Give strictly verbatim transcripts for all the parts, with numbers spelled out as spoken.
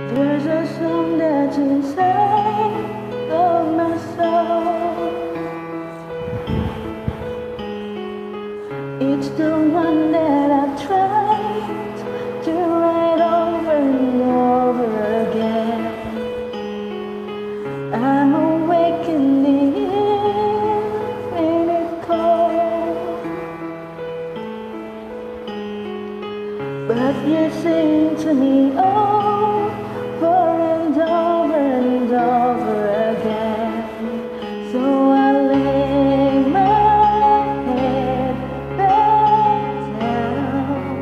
There's a song that's inside of my soul. It's the one that I've tried to write over and over again. I'm awake in the infinite cold, but you sing to me over and over and over again. So I lay my head back down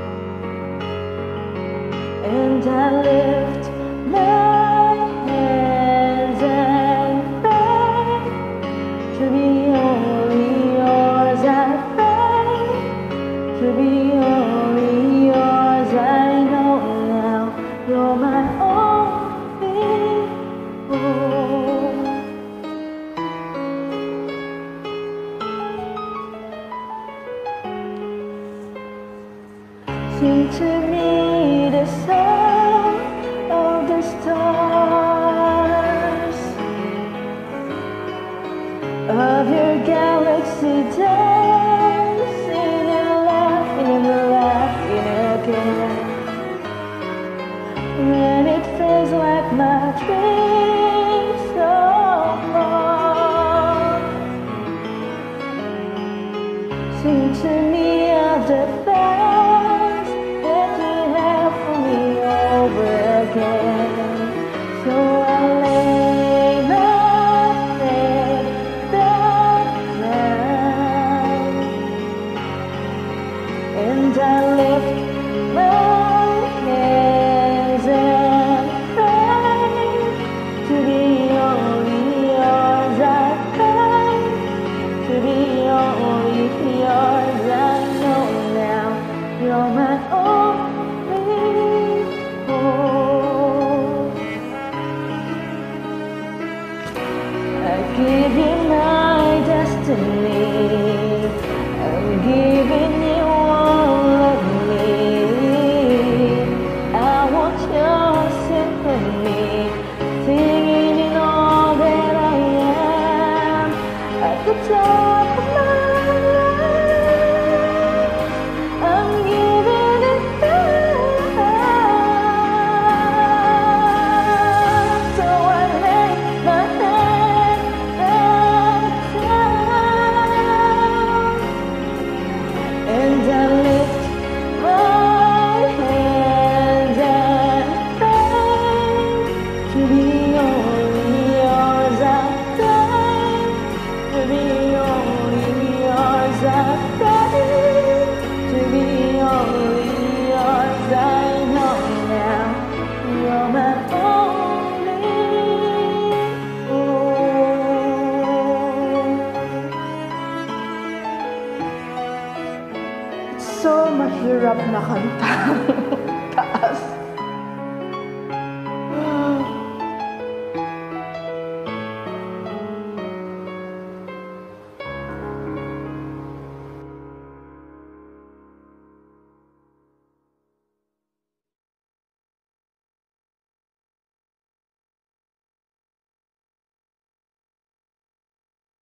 and I lift my hands and pray to be only yours. I pray to be only yours. I know now you're my only hope. Sing to me the song of the stars, of your galaxy dancing and laughing and laughing again. When it feels like my dreams so far, sing to me of the past that you have for me over again. So I lay my head back down and I lift my hands and pray to be only yours. I pray to be only yours. I know now you're my only hope. I give you my destiny. I'm giving you all of me. I want your symphony, singing in all that I am. At the top of my life, I'm giving it back. So I lay my head back down and I lift my hands and pray to be only yours. I pray to be only yours. I pray to be only yours. I know now you're my only hope. So mahirap na kanta.